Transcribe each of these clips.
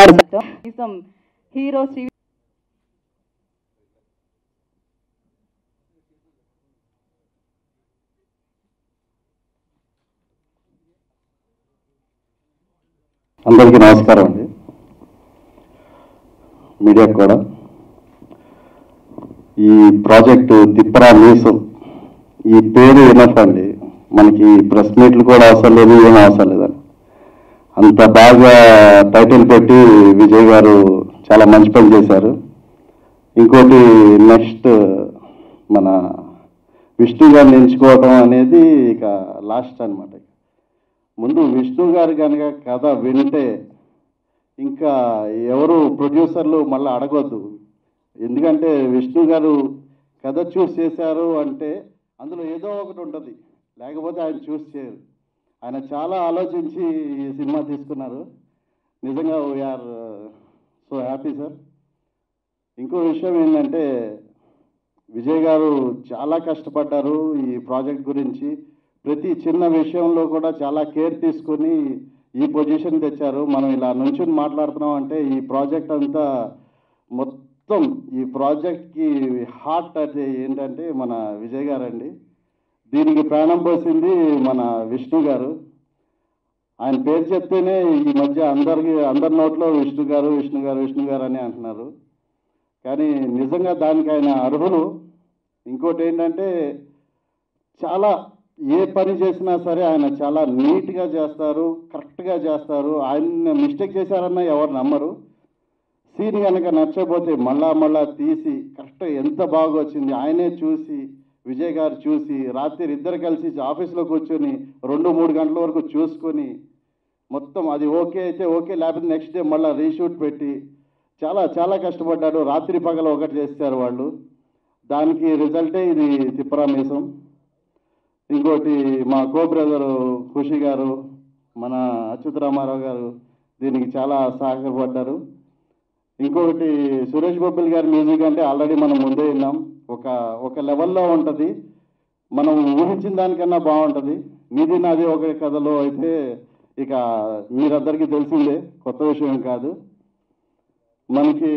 Hero Shri అందరికీ నమస్కారం అండి. మీడియాకు కూడా ఈ ప్రాజెక్టు తిప్పరా మీసం ఈ పేరు ఎనఫ్ అండి. మనకి ప్రెస్ మీట్లు కూడా అవసరం లేదు, ఏం అవసరం లేదండి. అంత బాగా టైటిల్ పెట్టి విజయ్ గారు చాలా మంచి పని చేశారు. ఇంకోటి నెక్స్ట్ మన విష్ణు గారిని ఎంచుకోవడం అనేది ఇక లాస్ట్ అనమాట. ముందు విష్ణు గారు కనుక కథ వింటే ఇంకా ఎవరు ప్రొడ్యూసర్లు మళ్ళీ అడగొద్దు. ఎందుకంటే విష్ణు గారు కథ చూస్ చేశారు అంటే అందులో ఏదో ఒకటి ఉంటుంది, లేకపోతే ఆయన చూస్ చేయరు. ఆయన చాలా ఆలోచించి ఈ సినిమా తీసుకున్నారు. నిజంగా వీఆర్ సో హ్యాపీ సార్. ఇంకో విషయం ఏంటంటే విజయ్ గారు చాలా కష్టపడ్డారు ఈ ప్రాజెక్ట్ గురించి. ప్రతి చిన్న విషయంలో కూడా చాలా కేర్ తీసుకొని ఈ పొజిషన్ తెచ్చారు. మనం ఇలా నుంచుని మాట్లాడుతున్నాం అంటే ఈ ప్రాజెక్ట్ అంతా మొత్తం ఈ ప్రాజెక్ట్కి హార్ట్ అది ఏంటంటే మన విజయ్ గారండి. దీనికి ప్రాణం పోసింది మన విష్ణు గారు. ఆయన పేరు చెప్తేనే ఈ మధ్య అందరి నోట్లో విష్ణు గారు విష్ణు గారు విష్ణు గారు అని అంటున్నారు. కానీ నిజంగా దానికి ఆయన అర్హులు. ఇంకోటి ఏంటంటే చాలా ఏ పని చేసినా సరే ఆయన చాలా నీట్గా చేస్తారు, కరెక్ట్గా చేస్తారు. ఆయన మిస్టేక్ చేశారన్నా ఎవరు నమ్మరు. సీన్ కనుక నచ్చకపోతే మళ్ళా తీసి కరెక్ట్ ఎంత బాగా వచ్చింది ఆయనే చూసి, విజయ్ గారు చూసి రాత్రి ఇద్దరు కలిసి ఆఫీస్లో కూర్చొని 2-3 గంటల వరకు చూసుకొని మొత్తం అది ఓకే అయితే ఓకే, లేకపోతే నెక్స్ట్ డే మళ్ళీ రీషూట్ పెట్టి చాలా చాలా కష్టపడ్డాడు. రాత్రి పగలు ఒకటి చేస్తారు వాళ్ళు. దానికి రిజల్టే ఇది తిప్పరా మీసం. ఇంకోటి మా కో బ్రదరు ఖుషి గారు, మన అచ్యుత రామారావు గారు దీనికి చాలా సహకరపడ్డారు. ఇంకొకటి సురేష్ బొబ్బిల్ గారి మ్యూజిక్ అంటే ఆల్రెడీ మనం ముందే విన్నాం. ఒక లెవెల్లో ఉంటుంది, మనం ఊహించిన దానికన్నా బాగుంటుంది. మీది నాది ఒక కథలో అయితే ఇక మీరందరికీ తెలిసిందే, కొత్త విషయం కాదు. మనకి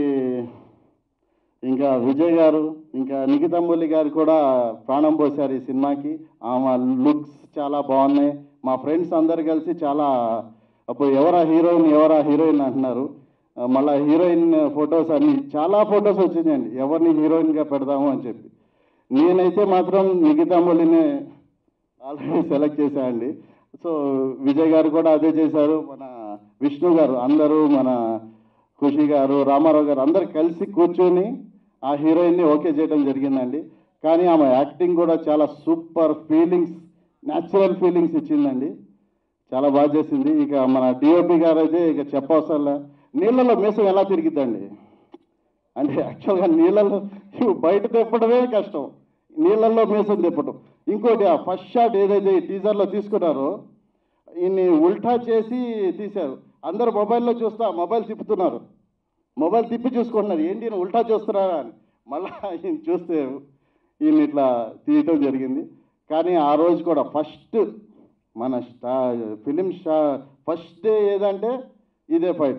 ఇంకా విజయ్ గారు ఇంకా నిఖితమ్మల్లి గారు కూడా ప్రాణం పోశారు ఈ సినిమాకి. ఆమె లుక్స్ చాలా బాగున్నాయి. మా ఫ్రెండ్స్ అందరు కలిసి చాలా అప్పుడు ఎవరా హీరోయిన్ అంటున్నారు. మళ్ళీ హీరోయిన్ ఫొటోస్ అన్ని చాలా ఫొటోస్ వచ్చిందండి, ఎవరిని హీరోయిన్గా పెడదాము అని చెప్పి. నేనైతే మాత్రం నిఖితమ్మల్లినే ఆల్రెడీ సెలెక్ట్ చేశానండి. సో విజయ్ గారు కూడా అదే చేశారు. మన విష్ణు గారు అందరూ, మన ఖుషి గారు, రామారావు గారు అందరు కలిసి కూర్చొని ఆ హీరోయిన్ని ఓకే చేయడం జరిగిందండి. కానీ ఆమె యాక్టింగ్ కూడా చాలా సూపర్ ఫీలింగ్స్, న్యాచురల్ ఫీలింగ్స్ ఇచ్చిందండి. చాలా బాగా చేసింది. ఇక మన డిఓపి గారు అయితే ఇక చెప్పవసరంలా. నీళ్ళలో మీసం ఎలా తిరిగిద్దండి అంటే యాక్చువల్గా నీళ్ళలో బయట తిప్పడమే కష్టం, నీళ్ళల్లో మీసం తిప్పడం. ఇంకోటి ఆ ఫస్ట్ షాట్ ఏదైతే టీజర్లో తీసుకున్నారో ఈయన్ని ఉల్టా చేసి తీశారు. అందరూ మొబైల్లో చూస్తా మొబైల్ తిప్పుతున్నారు, మొబైల్ తిప్పి చూసుకుంటున్నారు, ఏంటి ఈయన ఉల్టా చూస్తున్నారా అని. మళ్ళీ ఈయన చూస్తే ఈయన ఇట్లా తీయటం జరిగింది. కానీ ఆ రోజు కూడా ఫస్ట్ మన ఫిలిం ఫస్ట్ డే ఏదంటే ఇదే ఫైట్,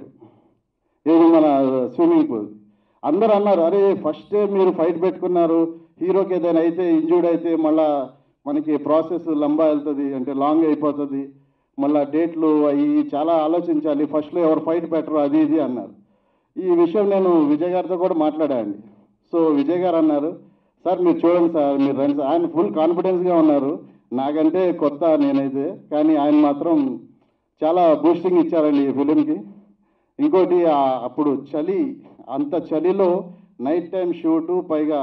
ఏది మన స్విమ్మింగ్ పూల్. అందరూ అన్నారు, అరే ఫస్ట్ డే మీరు ఫైట్ పెట్టుకున్నారు, హీరోకి ఏదైనా అయితే ఇంజూర్డ్ అయితే మళ్ళా మనకి ప్రాసెస్ లంబా వెళ్తుంది, అంటే లాంగ్ అయిపోతుంది, మళ్ళీ డేట్లు అవి చాలా ఆలోచించాలి, ఫస్ట్లో ఎవరు ఫైట్ పెట్టరు అది ఇది అన్నారు. ఈ విషయం నేను విజయ్ గారితో కూడా మాట్లాడాను. సో విజయ్ గారు అన్నారు, సార్ మీరు చూడండి సార్, మీరు రండి సార్. ఆయన ఫుల్ కాన్ఫిడెన్స్గా ఉన్నారు, నాకంటే కొత్త నేనైతే, కానీ ఆయన మాత్రం చాలా బూస్టింగ్ ఇచ్చారండి ఈ ఫిలింకి. ఇంకోటి అప్పుడు చలి, అంత చలిలో నైట్ టైం షూటు, పైగా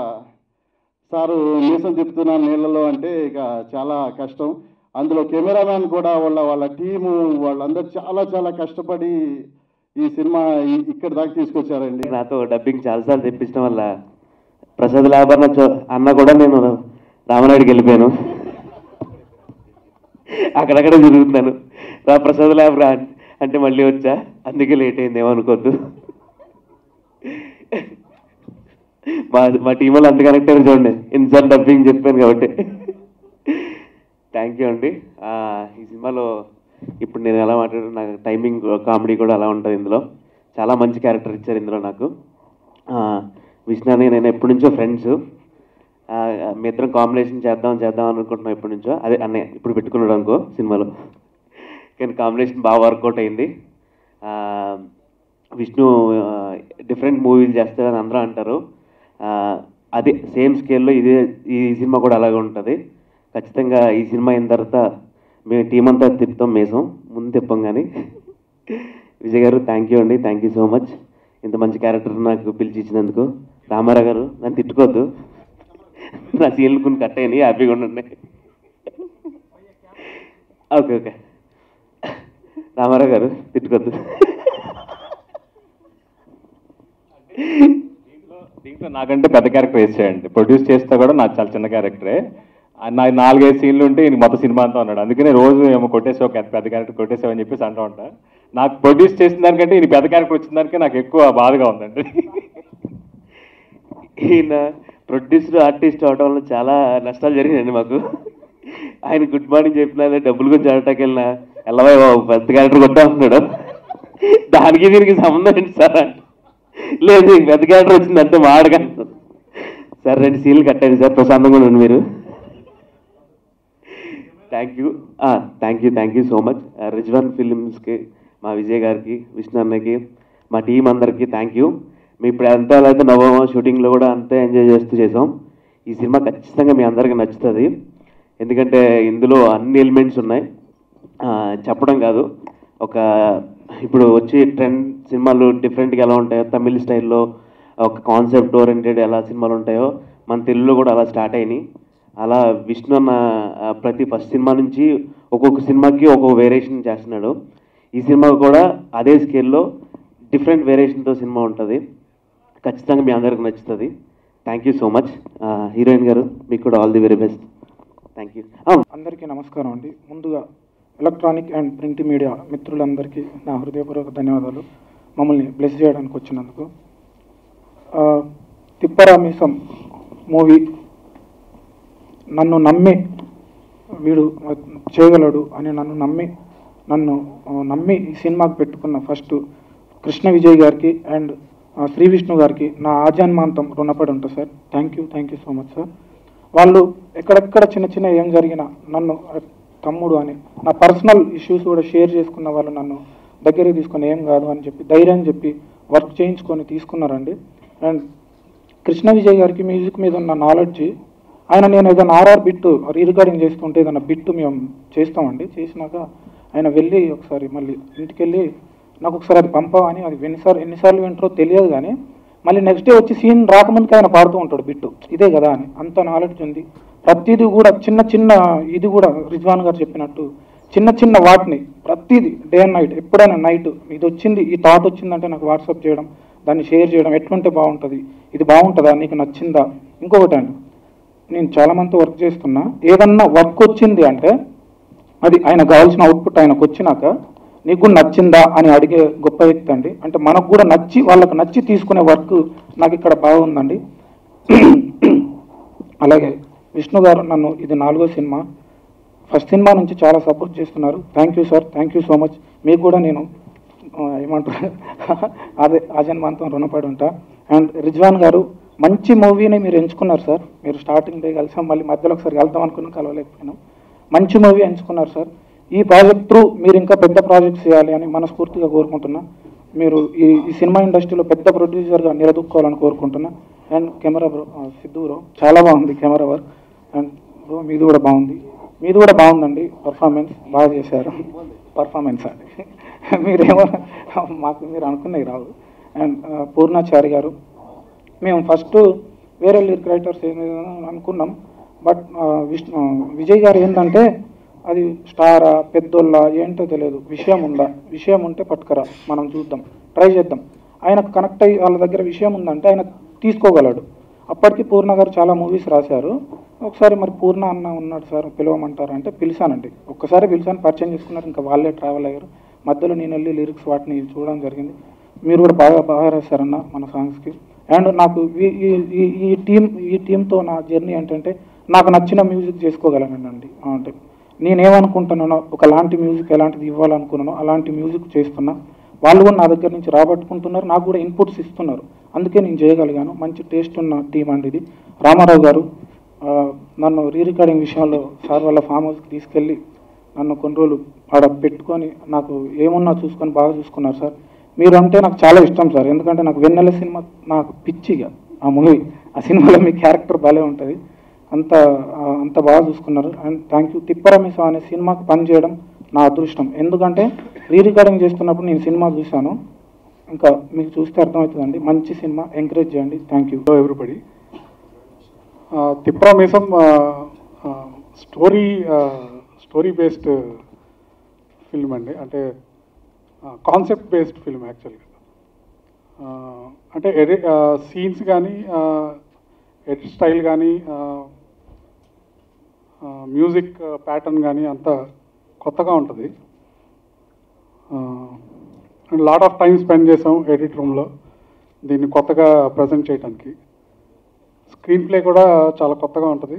సారు మీసం తిప్పుతున్నాను నీళ్ళలో అంటే ఇక చాలా కష్టం. అందులో కెమెరామ్యాన్ కూడా వాళ్ళ టీము వాళ్ళందరూ చాలా చాలా కష్టపడి ఈ సినిమా ఇక్కడ దాకా తీసుకొచ్చారండి. నాతో డబ్బింగ్ చాలాసార్లు తెప్పించడం వల్ల ప్రసాద్ లాభర్ణ అన్న కూడా నేను రామనాయుడికి వెళ్ళిపోయాను, అక్కడక్కడ తిరుగుతున్నాను. రా ప్రసాద్ ల్యాబ్ రా అంటే మళ్ళీ వచ్చా, అందుకే లేట్ అయింది ఏమనుకోద్దు. మా టీం వాళ్ళు అంత కనెక్ట్ అయ్యారు చూడండి, ఇన్సార్ డబ్బింగ్ చెప్పాను కాబట్టి. థ్యాంక్ యూ అండి. ఈ సినిమాలో ఇప్పుడు నేను ఎలా మాట్లాడాను, నాకు టైమింగ్ కామెడీ కూడా అలా ఉంటుంది ఇందులో. చాలా మంచి క్యారెక్టర్ ఇచ్చారు ఇందులో నాకు. విష్ణు అని నేను ఎప్పటి నుంచో ఫ్రెండ్స్, మీ ఇద్దరం కాంబినేషన్ చేద్దాం అనుకుంటున్నాం ఎప్పటి నుంచో. అదే అన్నయ్య ఇప్పుడు పెట్టుకున్నాడు అనుకో సినిమాలో, కానీ కాంబినేషన్ బాగా వర్కౌట్ అయింది. విష్ణు డిఫరెంట్ మూవీలు చేస్తారని అందరూ అంటారు. అదే సేమ్ స్కేల్లో ఈ సినిమా కూడా అలాగే ఉంటుంది. ఖచ్చితంగా ఈ సినిమా అయిన తర్వాత మేము టీం అంతా తిప్పుతాం, మేసం ముందు తిప్పాం. కానీ విజయ్ గారు థ్యాంక్ యూ అండి, థ్యాంక్ యూ సో మచ్ ఇంత మంచి క్యారెక్టర్ నాకు పిలిచి ఇచ్చినందుకు. రామారావు గారు నన్ను తిట్టుకోవద్దు, నా సీన్లు కొన్ని కట్ అయినాయి, హ్యాపీగా ఉండండి. ఓకే ఓకే రామారావు గారు తిట్టుకోవద్దు. దీంట్లో నాకంటే పెద్ద క్యారెక్టర్ వేసేయండి, ప్రొడ్యూస్ చేస్తే కూడా నాకు చాలా చిన్న క్యారెక్టరే. నా 4-5 సీన్లు ఉంటే ఈయన మొత్తం సినిమా అంతా ఉన్నాడు. అందుకనే రోజు ఏమో కొట్టేసావు, పెద్ద క్యారెక్టర్ కొట్టేసావు అని చెప్పేసి అంటూ ఉంటా. నాకు ప్రొడ్యూస్ చేసిన దానికంటే ఈయన పెద్ద క్యారెక్టర్ వచ్చిన దానికే నాకు ఎక్కువ బాధగా ఉందండి. ఈయన ప్రొడ్యూసర్ ఆర్టిస్ట్ అవడం వల్ల చాలా నష్టాలు జరిగినాయండి మాకు. ఆయన గుడ్ మార్నింగ్ చెప్పినా, డబ్బులు గురించి ఆడటానికి వెళ్ళినా ఎల్లవై పెద్ద క్యారెక్టర్ కొట్టా ఉన్నాడు. దానికి దీనికి సంబంధం ఏంటి సార్? లేదు పెద్ద క్యారెక్టర్ వచ్చిందంటే మాడగా సార్ 2 సీన్లు కట్టండి సార్, ప్రశాంతంగా ఉండండి మీరు. Thank you so much Rizwan ఫిలిమ్స్కి, మా విజయ్ గారికి, విష్ణు అన్నకి, మా టీం అందరికీ థ్యాంక్ యూ. మీ ఇప్పుడు ఎంత అయితే నవ్వామో షూటింగ్లో కూడా అంతే ఎంజాయ్ చేసాం. ఈ సినిమా ఖచ్చితంగా మీ అందరికీ నచ్చుతుంది, ఎందుకంటే ఇందులో అన్ని ఎలిమెంట్స్ ఉన్నాయి. చెప్పడం కాదు, ఒక ఇప్పుడు వచ్చి ట్రెండ్ సినిమాలు డిఫరెంట్గా ఎలా ఉంటాయో, తమిళ స్టైల్లో ఒక కాన్సెప్ట్ ఓరియంటెడ్ ఎలా సినిమాలు ఉంటాయో మన తెలుగులో కూడా అలా స్టార్ట్ అయినాయి. అలా విష్ణు అన్న ప్రతి ఫస్ట్ సినిమా నుంచి ఒక్కొక్క సినిమాకి ఒక్కొక్క వేరియేషన్ చేస్తున్నాడు. ఈ సినిమా కూడా అదే స్కేల్లో డిఫరెంట్ వేరియేషన్తో సినిమా ఉంటుంది. ఖచ్చితంగా మీ అందరికి నచ్చుతుంది. Thank you so much. Heroine garu మీకు కూడా all the very best. Thank you. అందరికీ నమస్కారం అండి. ముందుగా ఎలక్ట్రానిక్ అండ్ ప్రింట్ మీడియా మిత్రులందరికీ నా హృదయపూర్వక ధన్యవాదాలు, మమ్మల్ని బ్లెస్ చేయడానికి వచ్చినందుకు. తిప్పరామీసం మూవీ నన్ను నమ్మి వీడు చేయగలడు అని నన్ను నమ్మి ఈ సినిమాకి పెట్టుకున్న ఫస్ట్ కృష్ణ విజయ్ గారికి అండ్ శ్రీ విష్ణు గారికి నా ఆజన్మాంతం రుణపడి ఉంటుంది sir. Thank you so much sir. వాళ్ళు ఎక్కడెక్కడ చిన్న ఏం జరిగినా నన్ను తమ్ముడు అని, నా పర్సనల్ ఇష్యూస్ కూడా షేర్ చేసుకున్న వాళ్ళు నన్ను దగ్గరికి తీసుకొని ఏం కాదు అని చెప్పి ధైర్యం చెప్పి వర్క్ చేయించుకొని తీసుకున్నారండి. అండ్ కృష్ణ విజయ్ గారికి మ్యూజిక్ మీద ఉన్న నాలెడ్జ్, నేను ఏదైనా ఆర్ఆర్ బిట్టు రీరికార్డింగ్ చేస్తుంటే ఏదైనా బిట్టు మేము చేస్తామండి. చేసినాక ఆయన వెళ్ళి ఒకసారి మళ్ళీ ఇంటికి వెళ్ళి నాకు ఒకసారి అది పంపవని, అది ఎన్నిసార్లు వింటారో తెలియదు కానీ మళ్ళీ నెక్స్ట్ డే వచ్చి సీన్ రాకముందుకు ఆయన పాడుతూ ఉంటాడు బిట్టు, ఇదే కదా అని. అంత నాలెడ్జ్ ఉంది. ప్రతిదీ కూడా చిన్న ఇది కూడా రిజ్వాన్ గారు చెప్పినట్టు చిన్న వాటిని ప్రతిదీ డే అండ్ నైట్, ఎప్పుడైనా నైట్ ఇది వచ్చింది, ఈ థాట్ వచ్చిందంటే నాకు వాట్సాప్ చేయడం, దాన్ని షేర్ చేయడం, ఎట్లుంటే బాగుంటుంది, ఇది బాగుంటుందా, నీకు నచ్చిందా. ఇంకొకటి అండి, నేను చాలామందితో వర్క్ చేస్తున్నా, ఏదన్నా వర్క్ వచ్చింది అంటే అది ఆయన కావాల్సిన అవుట్పుట్ ఆయనకు వచ్చినాక నీకు కూడా నచ్చిందా అని అడిగే గొప్ప వ్యక్తి అండి. అంటే మనకు కూడా నచ్చి వాళ్ళకు నచ్చి తీసుకునే వర్క్ నాకు ఇక్కడ బాగుందండి. అలాగే విష్ణు గారు నన్ను ఇది 4వ సినిమా, ఫస్ట్ సినిమా నుంచి చాలా సపోర్ట్ చేస్తున్నారు. Thank you sir, thank you so much. మీకు కూడా నేను ఏమంటారు అదే ఆజన్మాంతం రుణపడి ఉంటా. అండ్ రిజ్వాన్ గారు మంచి మూవీని మీరు ఎంచుకున్నారు సార్. మీరు స్టార్టింగ్ డే కలిసాం, మళ్ళీ మధ్యలో ఒకసారి వెళ్తాం అనుకున్నాం, కలవలేకపోయినాం. మంచి మూవీ ఎంచుకున్నారు సార్. ఈ ప్రాజెక్ట్ త్రూ మీరు ఇంకా పెద్ద ప్రాజెక్ట్స్ చేయాలి అని మనస్ఫూర్తిగా కోరుకుంటున్నా. మీరు ఈ సినిమా ఇండస్ట్రీలో పెద్ద ప్రొడ్యూసర్గా నిలదొక్కోవాలని కోరుకుంటున్నా. And camera bro Siddhu bro చాలా బాగుంది కెమెరా వర్క్. అండ్ బ్రో మీది కూడా బాగుందండి. పర్ఫార్మెన్స్ బాగా చేశారు. పర్ఫార్మెన్స్ అండి మీరేమో మాకు మీరు అనుకున్నవి రావు. అండ్ పూర్ణాచారి గారు, మేము ఫస్ట్ వేరే లిరిక్ రైటర్స్ అనుకున్నాం, బట్ విజయ్ గారు ఏంటంటే అది స్టారా పెద్దోళ్ళ ఏంటో తెలియదు, విషయం ఉంటే పట్టుకరా, మనం చూద్దాం, ట్రై చేద్దాం. ఆయనకు కనెక్ట్ అయ్యి వాళ్ళ దగ్గర విషయం ఉందంటే ఆయన తీసుకోగలడు. అప్పటికి పూర్ణ గారు చాలా మూవీస్ రాశారు. ఒకసారి మరి పూర్ణ అన్న ఉన్నాడు సార్ పిలవమంటారు అంటే పిలిచానండి. ఒక్కసారి పిలిచాను, పరిచయం చేసుకున్నారు, ఇంకా వాళ్ళే ట్రావెల్ అయ్యారు. మధ్యలో నేను వెళ్ళి లిరిక్స్ వాటిని చూడడం జరిగింది. మీరు కూడా బాగా రాశారన్న మన సాంగ్స్కి. అండ్ నాకు ఈ టీంతో నా జర్నీ ఏంటంటే నాకు నచ్చిన మ్యూజిక్ చేసుకోగలనండి. అంటే నేనేమనుకుంటున్నానో, ఒకలాంటి మ్యూజిక్ ఎలాంటిది ఇవ్వాలనుకున్నానో అలాంటి మ్యూజిక్ చేస్తున్నా. వాళ్ళు కూడా నా దగ్గర నుంచి రాబట్టుకుంటున్నారు, నాకు కూడా ఇన్పుట్స్ ఇస్తున్నారు. అందుకే నేను చేయగలిగాను. మంచి టేస్ట్ ఉన్న టీం అండి ఇది. రామారావు గారు నన్ను రీ రికార్డింగ్ విషయంలో సార్ వాళ్ళ ఫామ్ హౌస్కి తీసుకెళ్ళి నన్ను కొన్ని రోజులు ఆడ పెట్టుకొని నాకు ఏమున్నా చూసుకొని బాగా చూసుకున్నారు సార్. మీరు అంటే నాకు చాలా ఇష్టం సార్, ఎందుకంటే నాకు వెన్నెల సినిమా నాకు పిచ్చిగా ఆ మూవీ, ఆ సినిమాలో మీ క్యారెక్టర్ భలే ఉంటుంది, అంత బాగా చూసుకున్నారు. And thank you. తిప్పరమేశం అనే సినిమాకి పనిచేయడం నా అదృష్టం, ఎందుకంటే రీ రికార్డింగ్ చేస్తున్నప్పుడు నేను సినిమా చూశాను, ఇంకా మీకు చూస్తే అర్థమవుతుందండి. మంచి సినిమా, ఎంకరేజ్ చేయండి. Thank you everybody. Thipparamesam story based film అండి, అంటే కాన్సెప్ట్ బేస్డ్ ఫిల్మ్ యాక్చువల్గా. అంటే సీన్స్ కానీ, ఎడిట్ స్టైల్ కానీ, మ్యూజిక్ ప్యాటర్న్ కానీ అంతా కొత్తగా ఉంటుంది. And lot of time spend చేసాం ఎడిట్ రూమ్లో దీన్ని కొత్తగా ప్రజెంట్ చేయడానికి. స్క్రీన్ ప్లే కూడా చాలా కొత్తగా ఉంటుంది.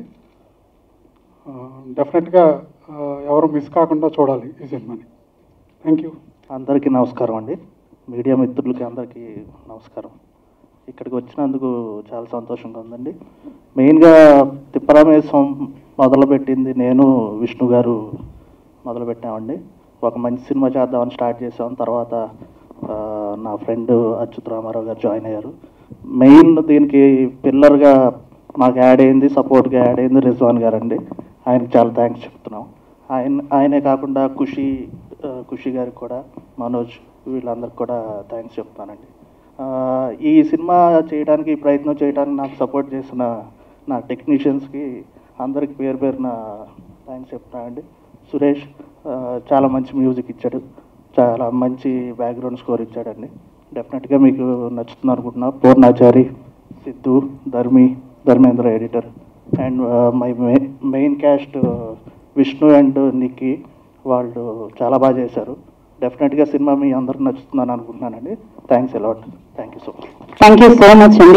డెఫినెట్గా ఎవరు మిస్ కాకుండా చూడాలి ఈ సినిమాని. Thank you. అందరికీ నమస్కారం అండి, మీడియా మిత్రులకి అందరికీ నమస్కారం. ఇక్కడికి వచ్చినందుకు చాలా సంతోషంగా ఉందండి. మెయిన్గా తిప్పరమేశం మొదలుపెట్టింది నేను, విష్ణు గారు మొదలుపెట్టామండి. ఒక మంచి సినిమా చేద్దామని స్టార్ట్ చేసాం. తర్వాత నా ఫ్రెండ్ అచ్యుత్ రామారావు గారు జాయిన్ అయ్యారు. మెయిన్ దీనికి పిల్లర్గా మాకు యాడ్ అయింది, సపోర్ట్గా యాడ్ అయింది రిజ్వాన్ గారు అండి. ఆయనకి చాలా థ్యాంక్స్ చెప్తున్నాం. ఆయనే కాకుండా ఖుషి గారికి కూడా, మనోజ్, వీళ్ళందరికీ కూడా థ్యాంక్స్ చెప్తానండి. ఈ సినిమా చేయడానికి, ప్రయత్నం చేయడానికి నాకు సపోర్ట్ చేసిన నా టెక్నీషియన్స్కి అందరికి పేరు పేరున థ్యాంక్స్ చెప్తానండి. సురేష్ చాలా మంచి మ్యూజిక్ ఇచ్చాడు, చాలా మంచి బ్యాక్గ్రౌండ్ స్కోర్ ఇచ్చాడండి. డెఫినెట్గా మీకు నచ్చుతుంది అనుకుంటున్నా. Purnachari, Siddhu, Dharmendra editor, and my main cast Vishnu and Nikki, వాళ్ళు చాలా బాగా చేశారు. డెఫినెట్గా సినిమా మీ అందరికి నచ్చుతుందని అనుకుంటున్నానండి. Thanks a lot. Thank you so much. Thank you so much అండి.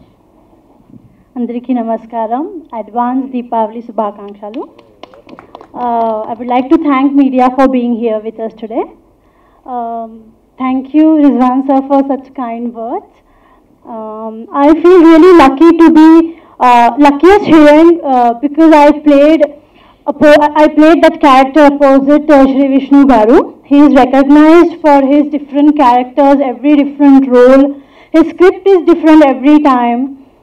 అందరికీ నమస్కారం. అడ్వాన్స్ దీపావళి శుభాకాంక్షలు. I would like to thank media for being here with us today. Thank you, Rizwan sir, for such kind words. I feel really lucky to be luckiest heroine because I played that character opposite Shri Vishnu Garu. He is recognized for his different characters, every different role. His script is different every time.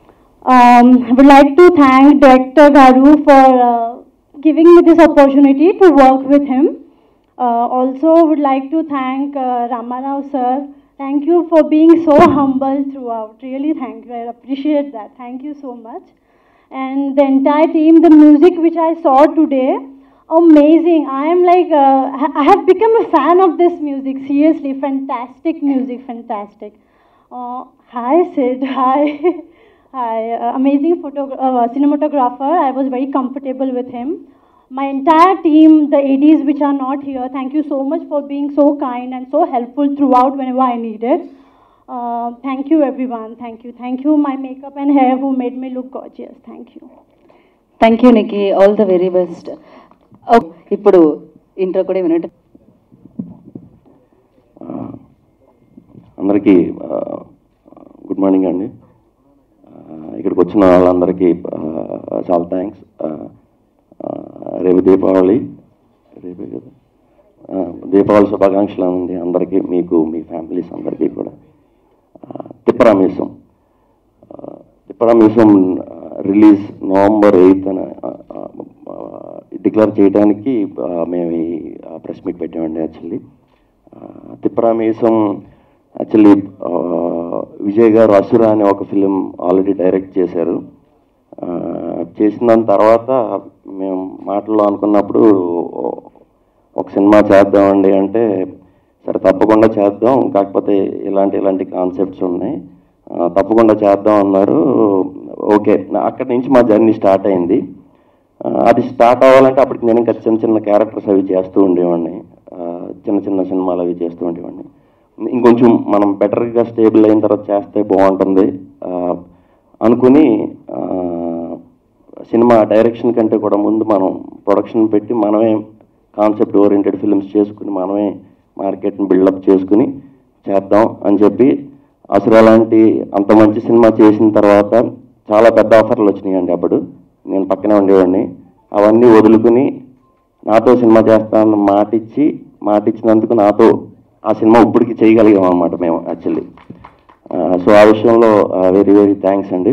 I would like to thank Director Garu for giving me this opportunity to work with him. Also would like to thank Ramarao sir. Thank you for being so humble throughout. Really thank you. I appreciate that. Thank you so much. And the entire team, the music which I saw today, amazing. I am like, I have become a fan of this music. Seriously, fantastic music, fantastic. Hi Sid, hi. Hi, amazing cinematographer. I was very comfortable with him. My entire team, the ADs which are not here, thank you so much for being so kind and so helpful throughout whenever I needed. Thank you everyone. Thank you. Thank you my makeup and hair who made me look gorgeous. Thank you. Thank you Nikki. All the very best. ఇప్పుడు intro కూడా వినండి. అందరికీ good morning అండి. ఇక్కడికి వచ్చిన వాళ్ళందరికీ చాలా thanks. రేపు దీపావళి, రేపే కదా, దీపావళి శుభాకాంక్షలు ఉంది అందరికీ, మీకు, మీ ఫ్యామిలీస్ అందరికీ కూడా. తిప్పరమేశం రిలీజ్ November 8th డిక్లేర్ చేయడానికి మేము ఈ ప్రెస్ మీట్ పెట్టామండి. యాక్చువల్లీ తిప్పరమేశం యాక్చువల్లీ విజయ్ గారు అసుర అనే ఒక ఫిలిం ఆల్రెడీ డైరెక్ట్ చేశారు. చేసిన దాని తర్వాత మేము మాటల్లో అనుకున్నప్పుడు ఒక సినిమా చేద్దామండి అంటే, సరే తప్పకుండా చేద్దాం, కాకపోతే ఇలాంటి కాన్సెప్ట్స్ ఉన్నాయి, తప్పకుండా చేద్దాం అన్నారు. ఓకే, అక్కడి నుంచి మా జర్నీ స్టార్ట్ అయింది. అది స్టార్ట్ అవ్వాలంటే అప్పటికి నేను ఇంకా చిన్న క్యారెక్టర్స్ అవి చేస్తూ ఉండేవాడిని, చిన్న సినిమాలు అవి చేస్తూ ఉండేవాడిని. ఇంకొంచెం మనం బెటర్గా స్టేబుల్ అయిన తర్వాత చేస్తే బాగుంటుంది అనుకుని, సినిమా డైరెక్షన్ కంటే కూడా ముందు మనం ప్రొడక్షన్ పెట్టి మనమే కాన్సెప్ట్ ఓరియంటెడ్ ఫిల్మ్స్ చేసుకుని మనమే మార్కెట్ని బిల్డప్ చేసుకుని చేద్దాం అని చెప్పి అసలు అలాంటి అంత మంచి సినిమా చేసిన తర్వాత చాలా పెద్ద ఆఫర్లు వచ్చినాయండి. అప్పుడు నేను పక్కనే ఉండేవాడిని. అవన్నీ వదులుకుని నాతో సినిమా చేస్తానని మాటిచ్చినందుకు నాతో ఆ సినిమా ఇప్పటికి చేయగలిగాం అన్నమాట మేము యాక్చువల్లీ. సో ఆ విషయంలో వెరీ వెరీ థ్యాంక్స్ అండి.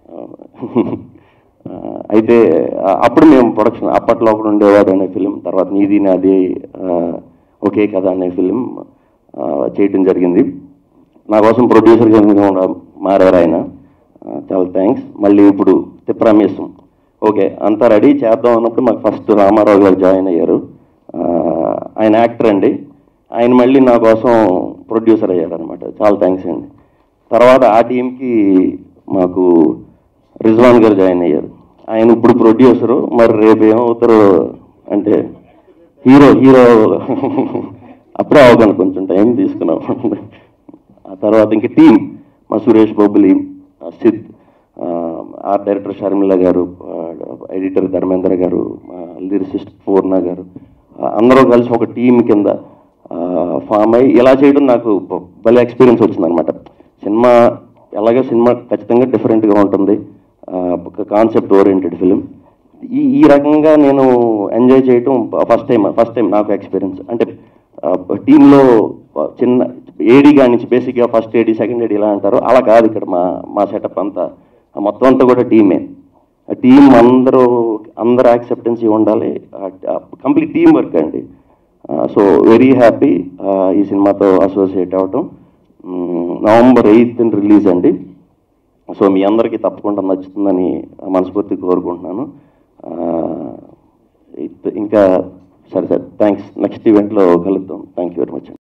అయితే అప్పుడు మేము ప్రొడక్షన్ అప్పట్లో ఒకడు ఉండేవాడు అనే ఫిలిం, తర్వాత నీది నాది ఒకే కదా అనే ఫిలిం చేయటం జరిగింది. నా కోసం ప్రొడ్యూసర్ కూడా మారారు ఆయన. చాలా థ్యాంక్స్. మళ్ళీ ఇప్పుడు తిప్పరామేశం ఓకే అంతా రెడీ చేద్దాం అన్నప్పుడు మాకు ఫస్ట్ రామారావు గారు జాయిన్ అయ్యారు. ఆయన యాక్టర్ అండి. ఆయన మళ్ళీ నా కోసం ప్రొడ్యూసర్ అయ్యారు అనమాట. చాలా థ్యాంక్స్ అండి. తర్వాత ఆ టీంకి మాకు రిజ్వాన్ గారు జాయిన్ అయ్యారు. ఆయన ఇప్పుడు ప్రొడ్యూసరు, మరి రేపు ఏమవుతారో అంటే హీరో అప్పుడే అవగాను, కొంచెం టైం తీసుకున్నాం. ఆ తర్వాత ఇంక టీం మా సురేష్ బొబ్బులి, సిద్, ఆర్ట్ డైరెక్టర్ షర్మిల గారు, ఎడిటర్ ధర్మేంద్ర గారు, లిరిసిస్ట్ పూర్ణ గారు, అందరూ కలిసి ఒక టీం కింద ఫామ్ అయ్యి ఇలా చేయడం నాకు భలే ఎక్స్పీరియన్స్ వచ్చిందనమాట. సినిమా ఎలాగో సినిమా ఖచ్చితంగా డిఫరెంట్గా ఉంటుంది, ఒక కాన్సెప్ట్ ఓరియంటెడ్ ఫిలిం. ఈ రకంగా నేను ఎంజాయ్ చేయటం ఫస్ట్ టైం నాకు ఎక్స్పీరియన్స్. అంటే టీంలో చిన్న ఏడీ కాడి నుంచి బేసిక్గా ఫస్ట్ ఏడీ సెకండ్ ఏడీ ఇలా అంటారు, అలా కాదు. ఇక్కడ మా సెటప్ అంతా మొత్తం అంతా కూడా టీమే. టీం అందరూ యాక్సెప్టెన్సీ ఉండాలి, కంప్లీట్ టీం వర్క్ అండి. సో వెరీ హ్యాపీ ఈ సినిమాతో అసోసియేట్ అవ్వటం. November 8th రిలీజ్ అండి. సో మీ అందరికీ తప్పకుండా నచ్చుతుందని మనస్ఫూర్తిగా కోరుకుంటున్నాను. ఇంకా సరే థ్యాంక్స్. నెక్స్ట్ ఈవెంట్లో కలుద్దాం. Thank you very much.